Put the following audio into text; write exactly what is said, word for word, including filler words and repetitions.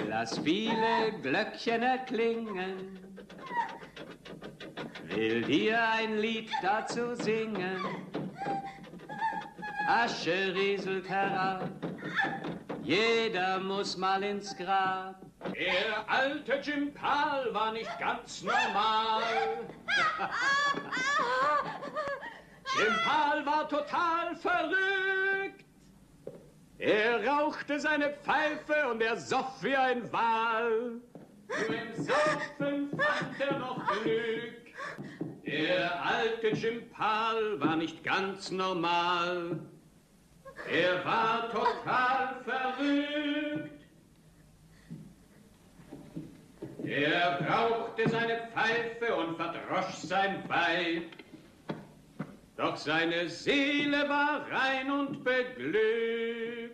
Lass viele Glöckchen erklingen, will dir ein Lied dazu singen. Asche rieselt herab, jeder muss mal ins Grab. Der alte Jim Pal war nicht ganz normal. Jim Pal war total verrückt. Er rauchte seine Pfeife und er soff wie ein Wal. Nur im Saufen fand er noch Glück. Der alte Jim Pal war nicht ganz normal. Er war total verrückt. Er rauchte seine Pfeife und verdrosch sein Weib. Doch seine Seele war rein und beglückt.